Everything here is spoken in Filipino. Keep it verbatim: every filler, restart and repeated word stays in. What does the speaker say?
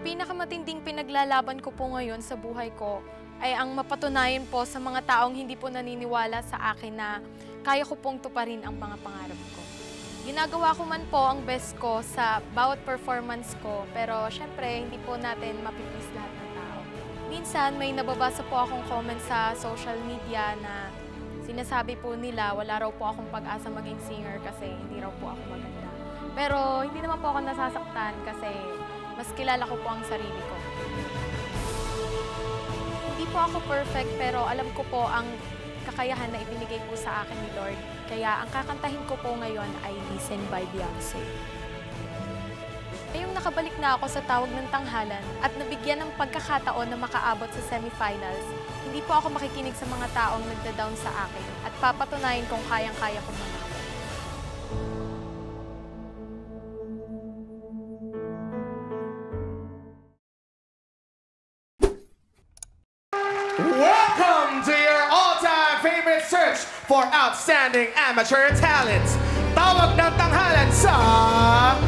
pinakamatinding pinaglalaban ko po ngayon sa buhay ko ay ang mapatunayan po sa mga taong hindi po naniniwala sa akin na kaya ko pong tuparin ang mga pangarap ko. Ginagawa ko man po ang best ko sa bawat performance ko, pero syempre hindi po natin mapiplease lahat ng tao. Minsan may nababasa po akong comment sa social media na sinasabi po nila wala raw po akong pag-asa maging singer kasi hindi raw po ako maganda. Pero hindi naman po ako nasasaktan kasi mas kilala ko po ang sarili ko. Hindi po ako perfect pero alam ko po ang kakayahan na ibinigay po sa akin ni Lord. Kaya ang kakantahin ko po ngayon ay Listen by Beyonce. Ngayong nakabalik na ako sa tawag ng tanghalan at nabigyan ng pagkakataon na makaabot sa semifinals, hindi po ako makikinig sa mga taong nagda-down sa akin at papatunayan kung kayang-kaya kong manalo. Welcome to your all-time favorite search for outstanding amateur talents. Tawag ng tanghalan sa